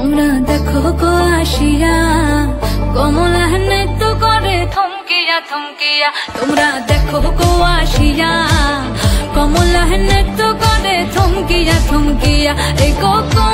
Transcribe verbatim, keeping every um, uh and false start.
তোমরা দেখো গো আসিয়া কমলা নৃত্য করে থমকিয়া থমকিয়া। তোমরা দেখো গো আসিয়া কমলা নৃত্য করে থমকিয়া থমকিয়া। এই গো